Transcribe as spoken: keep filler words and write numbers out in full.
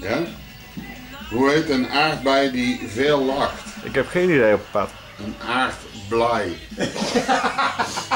Ja? Hoe heet een aardbei die veel lacht? Ik heb geen idee op pad. Een aardblij.